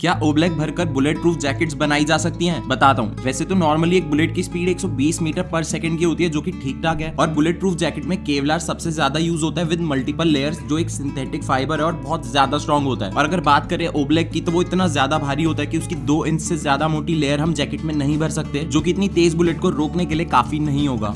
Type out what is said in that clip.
क्या ओब्लैक भरकर bullet proof jackets बनाई जा सकती हैं? बताता हूँ। वैसे तो नॉर्मली एक बुलेट की स्पीड 120 मीटर पर सेकंड की होती है, जो कि ठीक ठाक है। और बुलेट प्रूफ जैकेट में केवलार सबसे ज्यादा यूज होता है विद मल्टीपल लेयर्स, जो एक सिंथेटिक फाइबर है और बहुत ज्यादा स्ट्रॉन्ग होता है। और अगर बात करें ओब्लैक की, तो वो इतना ज्यादा भारी होता है कि उसकी 2 इंच से ज्यादा मोटी लेयर हम जैकेट में नहीं भर सकते, जो कि इतनी तेज बुलेट को रोकने के लिए काफी नहीं होगा।